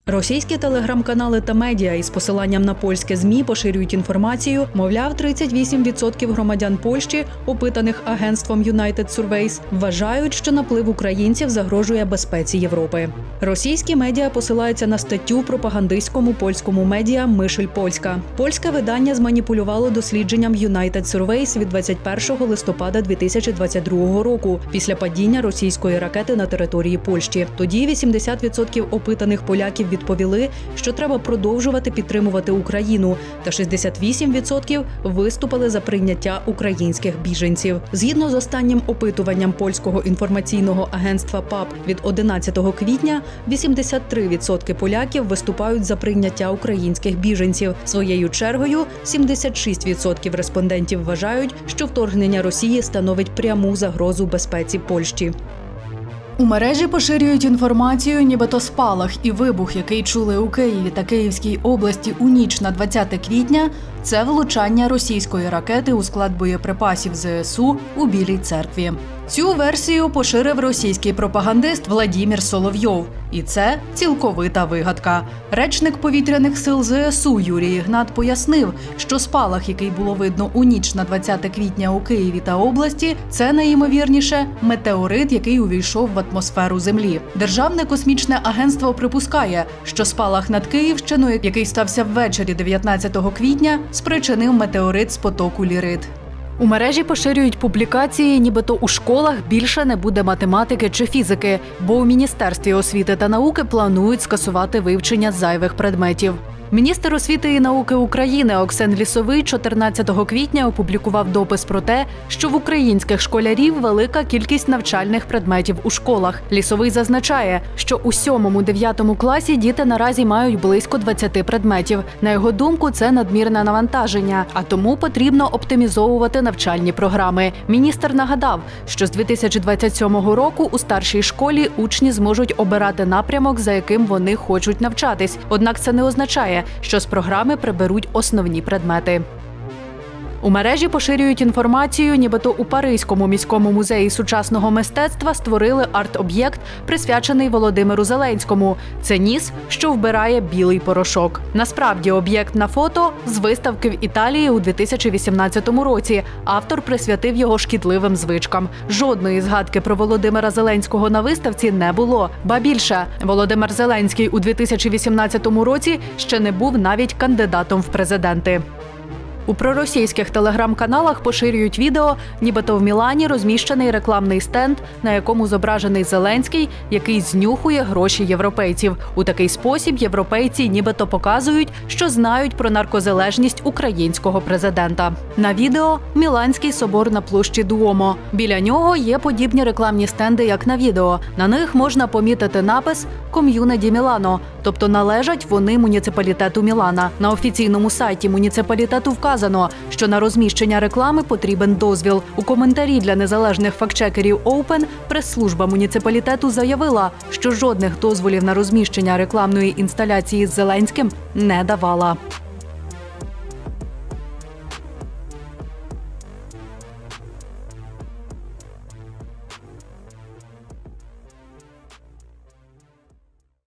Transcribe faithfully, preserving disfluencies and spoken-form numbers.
Російські телеграм-канали та медіа із посиланням на польське ЗМІ поширюють інформацію, мовляв, тридцять вісім відсотків громадян Польщі, опитаних агентством United Surveys, вважають, що наплив українців загрожує безпеці Європи. Російські медіа посилаються на статтю в пропагандистському польському медіа «Мишель Польська». Польське видання зманіпулювало дослідженням United Surveys від двадцять першого листопада дві тисячі двадцять другого року, після падіння російської ракети на території Польщі. Тоді вісімдесят відсотків опитаних поляків відповіли, що треба продовжувати підтримувати Україну, та шістдесят вісім відсотків виступили за прийняття українських біженців. Згідно з останнім опитуванням польського інформаційного агентства ПАП від одинадцятого квітня, вісімдесят три відсотки поляків виступають за прийняття українських біженців. Своєю чергою, сімдесят шість відсотків респондентів вважають, що вторгнення Росії становить пряму загрозу безпеці Польщі. У мережі поширюють інформацію, нібито спалах і вибух, який чули у Києві та Київській області у ніч на двадцяте квітня, це влучання російської ракети у склад боєприпасів ЗСУ у Білій церкві. Цю версію поширив російський пропагандист Владимир Соловйов. І це цілковита вигадка. Речник повітряних сил ЗСУ Юрій Ігнат пояснив, що спалах, який було видно у ніч на двадцяте квітня у Києві та області, це найімовірніше метеорит, який увійшов в атмосферу Землі. Державне космічне агентство припускає, що спалах над Київщиною, який стався ввечері дев'ятнадцятого квітня, спричинив метеорит з потоку Лірид. У мережі поширюють публікації, нібито у школах більше не буде математики чи фізики, бо у Міністерстві освіти та науки планують скасувати вивчення зайвих предметів. Міністр освіти і науки України Оксен Лісовий чотирнадцятого квітня опублікував допис про те, що в українських школярів велика кількість навчальних предметів у школах. Лісовий зазначає, що у сьомому-дев'ятому класі діти наразі мають близько двадцяти предметів. На його думку, це надмірне навантаження, а тому потрібно оптимізовувати навчальні програми. Міністр нагадав, що з дві тисячі двадцять сьомого року у старшій школі учні зможуть обирати напрямок, за яким вони хочуть навчатись. Однак це не означає, що з програми приберуть основні предмети. У мережі поширюють інформацію, нібито у Паризькому міському музеї сучасного мистецтва створили арт-об'єкт, присвячений Володимиру Зеленському. Це ніс, що вбирає білий порошок. Насправді, об'єкт на фото з виставки в Італії у дві тисячі вісімнадцятому році. Автор присвятив його шкідливим звичкам. Жодної згадки про Володимира Зеленського на виставці не було. Ба більше, Володимир Зеленський у дві тисячі вісімнадцятому році ще не був навіть кандидатом в президенти. У проросійських телеграм-каналах поширюють відео, нібито в Мілані розміщений рекламний стенд, на якому зображений Зеленський, який знюхує гроші європейців. У такий спосіб європейці нібито показують, що знають про наркозалежність українського президента. На відео – Міланський собор на площі Дуомо. Біля нього є подібні рекламні стенди, як на відео. На них можна помітити напис «Ком'юне ді Мілано», тобто належать вони муніципалітету Мілана. На офіційному сайті муніципалітету вказано, що на розміщення реклами потрібен дозвіл. У коментарі для незалежних фактчекерів Open прес-служба муніципалітету заявила, що жодних дозволів на розміщення рекламної інсталяції з Зеленським не давала.